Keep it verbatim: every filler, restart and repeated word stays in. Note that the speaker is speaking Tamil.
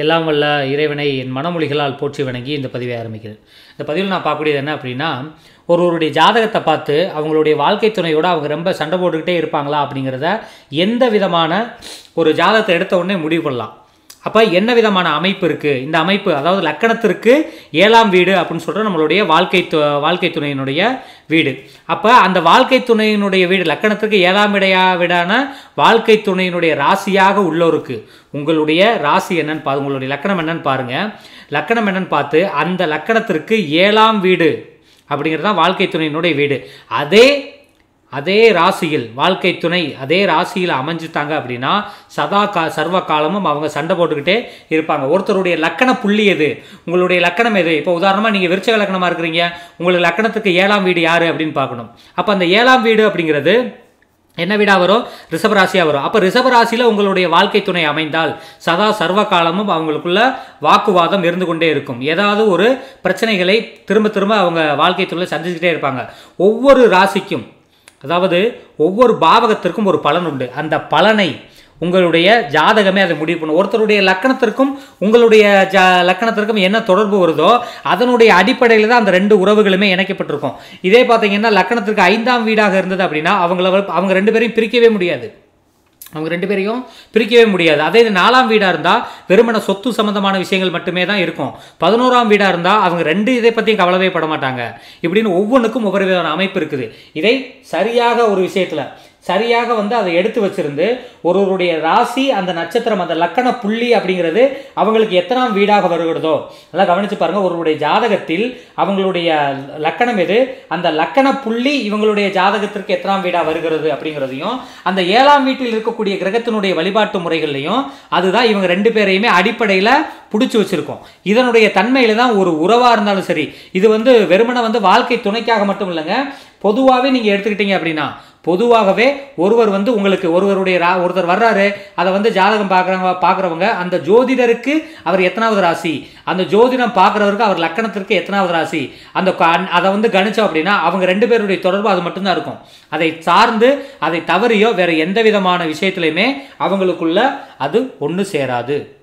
எல்லாம் வல்ல இறைவனை என் மனமொழிகளால் போற்றி வணங்கி இந்த பதிவை ஆரம்பிக்கிறேன். இந்த பதிவில் நான் பார்க்கக்கூடியது என்ன அப்படின்னா, ஒருவருடைய ஜாதகத்தை பார்த்து அவங்களுடைய வாழ்க்கை துணையோடு அவங்க ரொம்ப சண்டை போட்டுக்கிட்டே இருப்பாங்களா அப்படிங்கிறத எந்த விதமான ஒரு ஜாதகத்தை எடுத்த உடனே முடிவு பண்ணலாம். அப்போ என்ன விதமான அமைப்பு இருக்குது, இந்த அமைப்பு அதாவது லக்கணத்திற்கு ஏழாம் வீடு அப்படின்னு சொல்கிற நம்மளுடைய வாழ்க்கை து வாழ்க்கை துணையினுடைய வீடு. அப்போ அந்த வாழ்க்கை துணையினுடைய வீடு லக்கணத்திற்கு ஏழாம் விடையா விடான வாழ்க்கை துணையினுடைய ராசியாக உள்ளோருக்கு உங்களுடைய ராசி என்னன்னு பா உங்களுடைய லக்கணம் என்னன்னு பாருங்கள். லக்கணம் என்னன்னு பார்த்து அந்த லக்கணத்திற்கு ஏழாம் வீடு அப்படிங்கிறது தான் வாழ்க்கை துணையினுடைய வீடு. அதே அதே ராசியில் வாழ்க்கை துணை அதே ராசியில் அமைஞ்சிட்டாங்க அப்படின்னா சதா கா சர்வ காலமும் அவங்க சண்டை போட்டுக்கிட்டே இருப்பாங்க. ஒருத்தருடைய லக்கண புள்ளி எது, உங்களுடைய லக்கணம் எது. இப்போ உதாரணமாக நீங்கள் விருச்சக லக்கணமாக இருக்கிறீங்க, உங்களுக்கு லக்கணத்துக்கு ஏழாம் வீடு யார் அப்படின்னு பார்க்கணும். அப்போ அந்த ஏழாம் வீடு அப்படிங்கிறது என்ன வீடாக வரும், ரிஷபராசியாக வரும். அப்போ ரிஷபராசியில் உங்களுடைய வாழ்க்கை துணை அமைந்தால் சதா சர்வ காலமும் அவங்களுக்குள்ள வாக்குவாதம் இருந்து கொண்டே இருக்கும். ஏதாவது ஒரு பிரச்சனைகளை திரும்ப திரும்ப அவங்க வாழ்க்கை துணையில் சந்திச்சுக்கிட்டே இருப்பாங்க. ஒவ்வொரு ராசிக்கும் அதாவது ஒவ்வொரு பாவகத்திற்கும் ஒரு பலன் உண்டு. அந்த பலனை உங்களுடைய ஜாதகமே அதை முடிவு பண்ணும். ஒருத்தருடைய லக்கணத்திற்கும் உங்களுடைய ஜா லக்கணத்திற்கும் என்ன தொடர்பு வருதோ அதனுடைய அடிப்படையில் தான் அந்த ரெண்டு உறவுகளுமே இணைக்கப்பட்டிருக்கும். இதே பார்த்தீங்கன்னா லக்கணத்திற்கு ஐந்தாம் வீடாக இருந்தது அப்படின்னா அவங்கள அவங்க ரெண்டு பேரையும் பிரிக்கவே முடியாது அவங்க ரெண்டு பேரையும் பிரிக்கவே முடியாது. அதே இது நாலாம் வீடாக இருந்தால் வெறுமன சொத்து சம்மந்தமான விஷயங்கள் மட்டுமே தான் இருக்கும். பதினோராம் வீடாக இருந்தால் அவங்க ரெண்டு இதை பற்றியும் கவலைவே பட மாட்டாங்க. இப்படின்னு ஒவ்வொன்றுக்கும் ஒவ்வொரு விதமான அமைப்பு இருக்குது. இதை சரியாக ஒரு விஷயத்தில் சரியாக வந்து அதை எடுத்து வச்சிருந்து ஒருவருடைய ராசி அந்த நட்சத்திரம் அந்த லக்கண புள்ளி அப்படிங்கிறது அவங்களுக்கு எத்தனாம் வீடாக வருகிறதோ அதெல்லாம் கவனித்து பாருங்கள். ஒருவருடைய ஜாதகத்தில் அவங்களுடைய லக்கணம் எது, அந்த லக்கண புள்ளி இவங்களுடைய ஜாதகத்திற்கு எத்தனாம் வீடாக வருகிறது அப்படிங்கிறதையும் அந்த ஏழாம் வீட்டில் இருக்கக்கூடிய கிரகத்தினுடைய வழிபாட்டு முறைகள்லையும் அதுதான் இவங்க ரெண்டு பேரையுமே அடிப்படையில் பிடிச்சி வச்சுருக்கோம். இதனுடைய தன்மையில் தான் ஒரு உறவாக இருந்தாலும் சரி, இது வந்து வெறுமனை வந்து வாழ்க்கை துணைக்காக மட்டும் இல்லைங்க, பொதுவாகவே நீங்கள் எடுத்துக்கிட்டீங்க அப்படின்னா பொதுவாகவே ஒருவர் வந்து உங்களுக்கு ஒருவருடைய ரா ஒருத்தர் வர்றாரு, அதை வந்து ஜாதகம் பார்க்குறவங்க பார்க்குறவங்க அந்த ஜோதிடருக்கு அவர் எத்தனாவது ராசி, அந்த ஜோதிடம் பார்க்குறவருக்கு அவர் லக்கணத்திற்கு எத்தனாவது ராசி, அந்த அதை வந்து கணிச்சோம் அப்படின்னா அவங்க ரெண்டு பேருடைய தொடர்பு அது மட்டும்தான் இருக்கும். அதை சார்ந்து அதை தவறியோ வேறு எந்த விதமான விஷயத்துலையுமே அவங்களுக்குள்ள அது ஒன்று சேராது.